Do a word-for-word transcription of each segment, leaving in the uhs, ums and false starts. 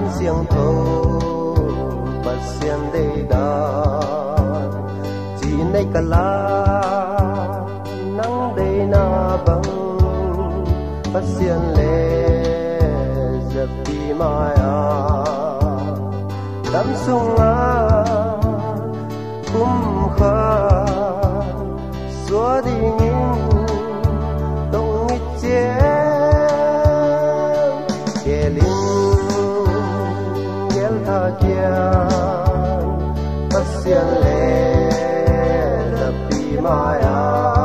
đàn xiềng thâu bật xiên đầy đàn chỉ nay cả lá nắng đầy na băng bật xiên lệ dập đi mai à đắm sung á cũng khá xóa đi những đông nghịch chế kề linh ghé tha kian bát xiên lệ dập đi mai à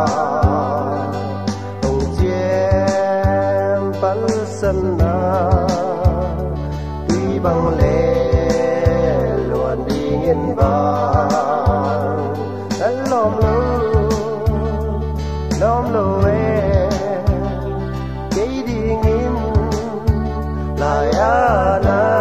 đông chiêm bắn sân na tuy bằng lệ luôn đi nghiêng vàng đánh lom lâu lom lâu em cái đi nghiêng lại à na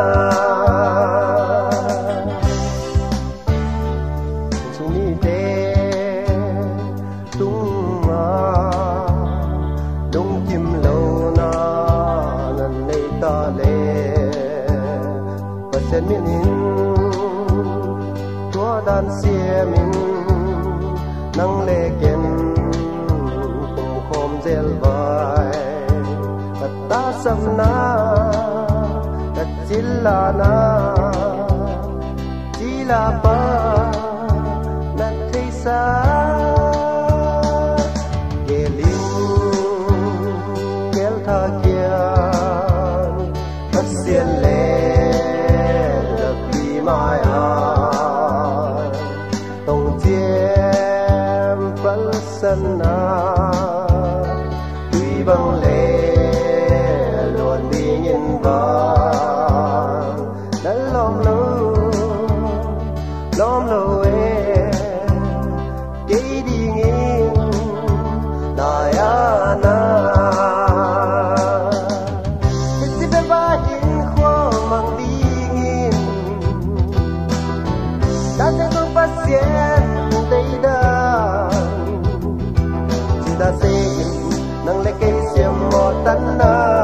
chúng đi đê tung mà đông kim lâu na lần này ta lệ và sen miên hin tua đàn xia min nắng lệ ken cùng khom zel vai và ta sầm na ta chỉ là na chỉ là ba na thấy xa kề linh kéo tha kian bát xiên lệ dập đi mai à tông chiêm vẫn sân na tuy bằng lệ luôn đi nhìn vàng đã lom lâu lom lâu em cái đi nghiêng lại à na cái gì bên vai hin khoa mang đi nghiêng đã thấy không phát hiện đây đã chỉ ta xây nang lệ cây xiêm mò tan na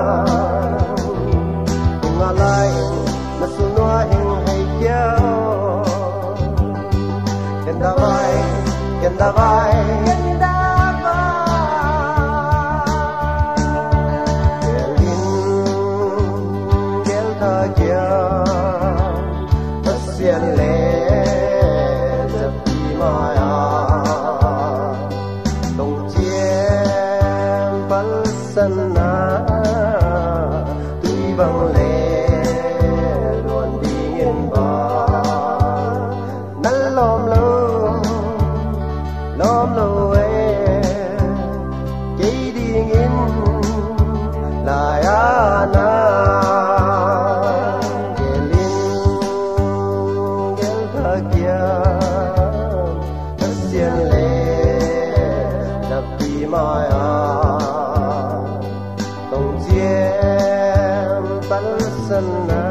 ngà lại mà su noa hình hay kéo ken da vai ken da vai ken da vai kelin kel tha kia bát xiên lệ dập đi mai à đông chiêm bắn sân na tuy bằng lệ luôn đi nghiêng vàng nắng lom lâu lom lâu em chỉ đi nghiêng lại à na kề linh ghé tha kia bát xiên lệ dập đi mai à tông chiêm bắn sân na